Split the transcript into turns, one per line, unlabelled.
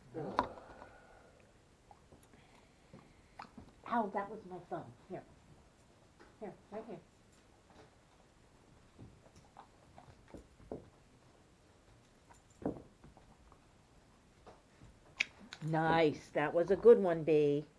Ow, that was my thumb. Here. Here, right here. Nice. That was a good one, B.